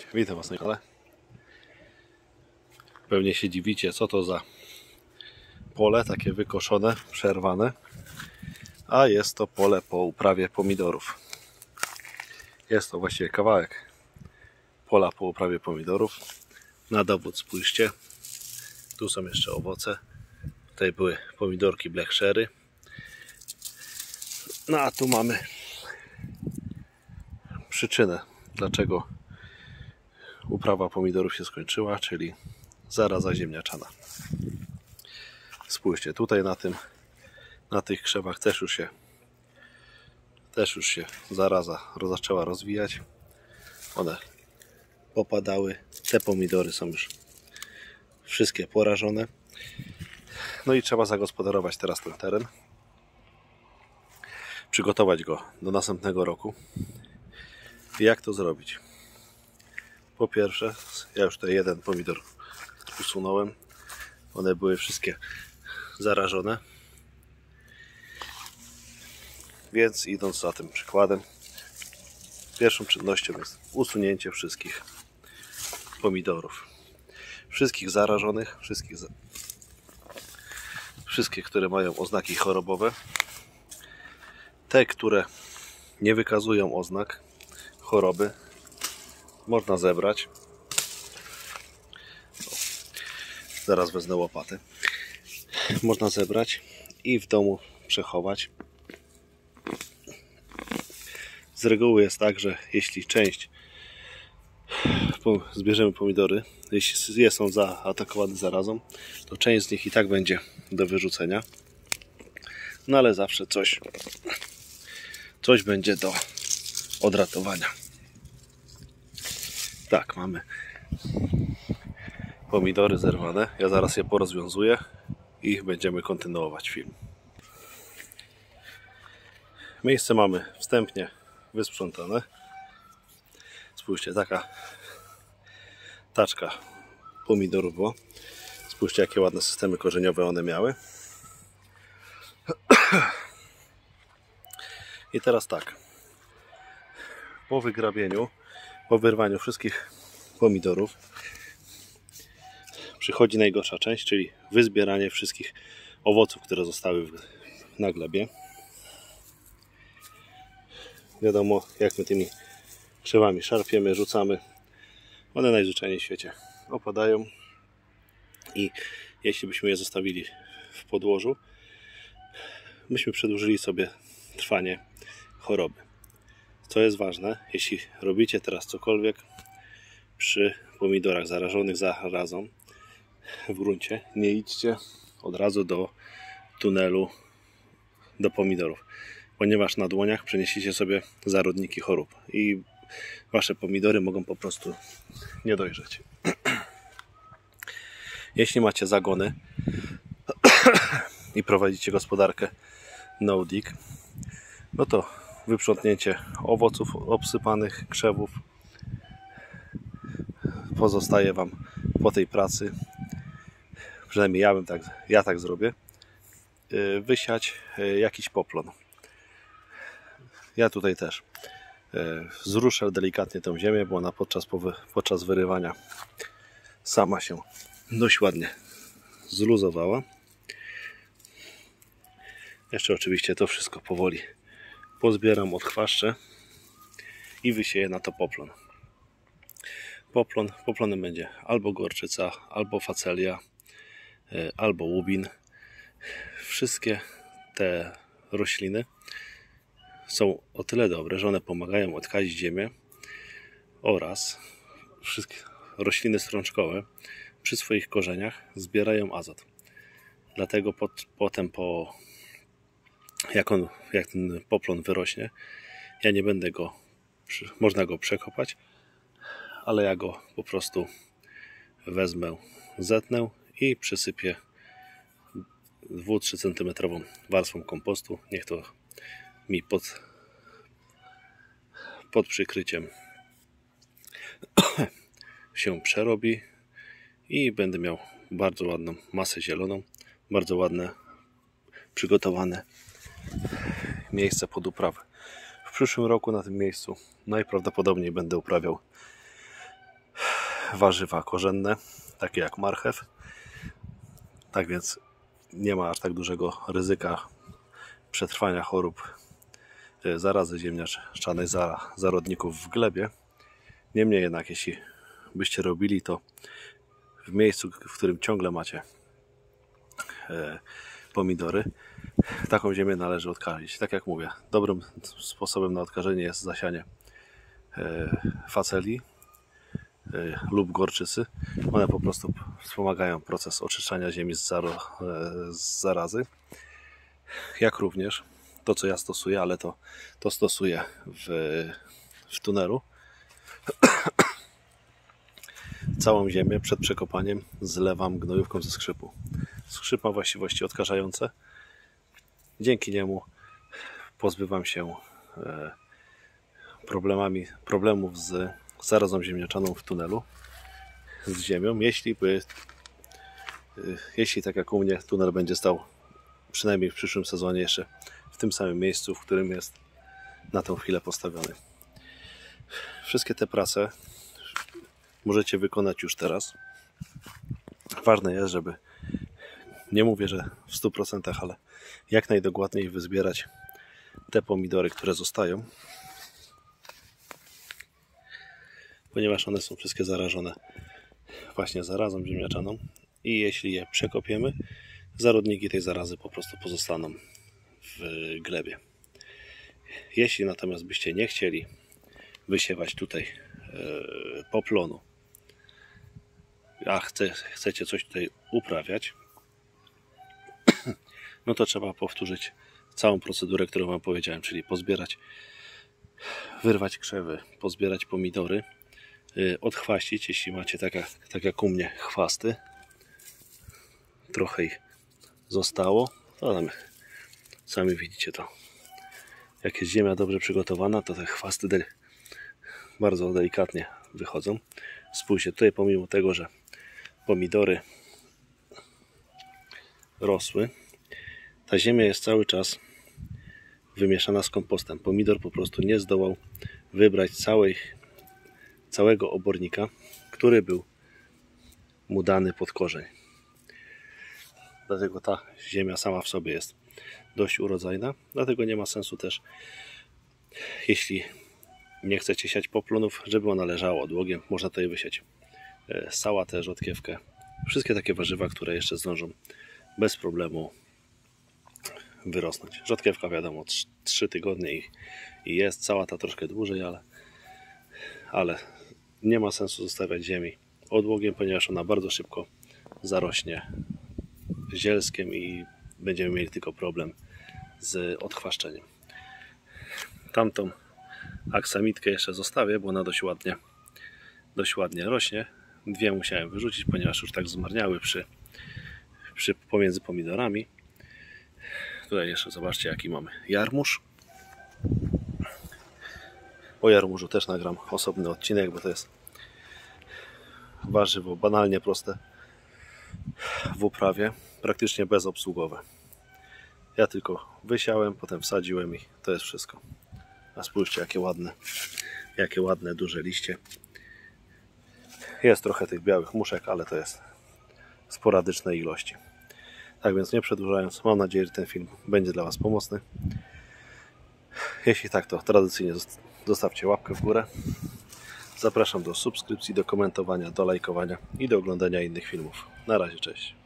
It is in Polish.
Cześć, witam Was na kanale. Pewnie się dziwicie, co to za pole takie wykoszone, przerwane. A jest to pole po uprawie pomidorów. Jest to właściwie kawałek pola po uprawie pomidorów. Na dowód spójrzcie. Tu są jeszcze owoce. Tutaj były pomidorki Black Cherry. No a tu mamy przyczynę, dlaczego uprawa pomidorów się skończyła, czyli zaraza ziemniaczana. Spójrzcie, tutaj na tych krzewach też już się zaraza zaczęła rozwijać. One popadały. Te pomidory są już wszystkie porażone. No i trzeba zagospodarować teraz ten teren. Przygotować go do następnego roku. I jak to zrobić? Po pierwsze, ja już tutaj jeden pomidor usunąłem. One były wszystkie zarażone. Więc idąc za tym przykładem, pierwszą czynnością jest usunięcie wszystkich pomidorów. Wszystkich zarażonych, wszystkie, które mają oznaki chorobowe. Te, które nie wykazują oznak choroby, można zebrać. Zaraz wezmę łopatę. Można zebrać i w domu przechować. Z reguły jest tak, że jeśli zbierzemy pomidory, jeśli są zaatakowane zarazą, to część z nich i tak będzie do wyrzucenia. No ale zawsze coś będzie do odratowania. Tak, mamy pomidory zerwane. Ja zaraz je porozwiązuję i będziemy kontynuować film. Miejsce mamy wstępnie wysprzątane. Spójrzcie, taka taczka pomidorów była. Spójrzcie, jakie ładne systemy korzeniowe one miały. I teraz tak. Po wygrabieniu, po wyrwaniu wszystkich pomidorów przychodzi najgorsza część, czyli wyzbieranie wszystkich owoców, które zostały na glebie. Wiadomo, jak my tymi krzewami szarpiemy, rzucamy. One najzwyczajniej w świecie opadają i jeśli byśmy je zostawili w podłożu, byśmy przedłużyli sobie trwanie choroby. Co jest ważne, jeśli robicie teraz cokolwiek przy pomidorach zarażonych zarazą w gruncie, nie idźcie od razu do tunelu do pomidorów, ponieważ na dłoniach przeniesiecie sobie zarodniki chorób i wasze pomidory mogą po prostu nie dojrzeć. Jeśli macie zagony i prowadzicie gospodarkę no-dig, no to wyprzątnięcie owoców obsypanych, krzewów pozostaje Wam po tej pracy, przynajmniej ja tak zrobię, wysiać jakiś poplon. Ja tutaj też zruszę delikatnie tę ziemię, bo ona podczas wyrywania sama się dość ładnie zluzowała. Jeszcze oczywiście to wszystko powoli pozbieram, odchwaszczę i wysieję na to poplon. Poplonem będzie albo gorczyca, albo facelia, albo łubin. Wszystkie te rośliny są o tyle dobre, że one pomagają odkazić ziemię oraz wszystkie rośliny strączkowe przy swoich korzeniach zbierają azot. Dlatego potem jak ten poplon wyrośnie, ja nie będę można go przekopać, ale ja go po prostu wezmę, zetnę i przysypię 2-3 cm warstwą kompostu. Niech to mi pod przykryciem się przerobi i będę miał bardzo ładną masę zieloną, bardzo ładne, przygotowane miejsce pod uprawę. W przyszłym roku na tym miejscu najprawdopodobniej będę uprawiał warzywa korzenne, takie jak marchew. Tak więc nie ma aż tak dużego ryzyka przetrwania chorób zarazy ziemniaczanej zarodników w glebie. Niemniej jednak, jeśli byście robili to w miejscu, w którym ciągle macie pomidory, taką ziemię należy odkazić. Tak jak mówię, dobrym sposobem na odkażenie jest zasianie faceli lub gorczycy. One po prostu wspomagają proces oczyszczania ziemi z zarazy. Jak również to, co ja stosuję, ale to stosuję w tunelu. Całą ziemię przed przekopaniem zlewam gnojówką ze skrzypu. Skrzyp ma właściwości odkażające. Dzięki niemu pozbywam się problemów z zarazą ziemniaczaną w tunelu z ziemią. Jeśli tak jak u mnie tunel będzie stał przynajmniej w przyszłym sezonie jeszcze w tym samym miejscu, w którym jest na tą chwilę postawiony. Wszystkie te prace możecie wykonać już teraz. Ważne jest, żeby, nie mówię, że w 100%, ale jak najdokładniej wyzbierać te pomidory, które zostają, ponieważ one są wszystkie zarażone właśnie zarazą ziemniaczaną i jeśli je przekopiemy, zarodniki tej zarazy po prostu pozostaną w glebie. Jeśli natomiast byście nie chcieli wysiewać tutaj poplonu, a chcecie coś tutaj uprawiać, no to trzeba powtórzyć całą procedurę, którą wam powiedziałem, czyli pozbierać, wyrwać krzewy, pozbierać pomidory, odchwaścić, jeśli macie tak jak u mnie chwasty. Trochę ich zostało, to tam sami widzicie to. Jak jest ziemia dobrze przygotowana, to te chwasty bardzo delikatnie wychodzą. Spójrzcie, tutaj pomimo tego, że pomidory rosły, ta ziemia jest cały czas wymieszana z kompostem. Pomidor po prostu nie zdołał wybrać całego obornika, który był mu dany pod korzeń. Dlatego ta ziemia sama w sobie jest dość urodzajna. Dlatego nie ma sensu też, jeśli nie chcecie siać poplonów, żeby ona leżała odłogiem. Można tutaj wysiać sałatę, rzodkiewkę. Wszystkie takie warzywa, które jeszcze zdążą bez problemu wyrosnąć. Rzodkiewka wiadomo 3 tygodnie i jest. Sałata troszkę dłużej, ale nie ma sensu zostawiać ziemi odłogiem, ponieważ ona bardzo szybko zarośnie zielskiem i będziemy mieli tylko problem z odchwaszczeniem. Tamtą aksamitkę jeszcze zostawię, bo ona dość ładnie rośnie. 2 musiałem wyrzucić, ponieważ już tak zmarniały pomiędzy pomidorami. Tutaj jeszcze zobaczcie, jaki mamy jarmuż. O jarmużu też nagram osobny odcinek, bo to jest warzywo banalnie proste w uprawie, praktycznie bezobsługowe. Ja tylko wysiałem, potem wsadziłem i to jest wszystko. A spójrzcie, jakie ładne, duże liście. Jest trochę tych białych muszek, ale to jest sporadyczne ilości. Tak więc nie przedłużając, mam nadzieję, że ten film będzie dla Was pomocny. Jeśli tak, to tradycyjnie zostawcie łapkę w górę. Zapraszam do subskrypcji, do komentowania, do lajkowania i do oglądania innych filmów. Na razie, cześć.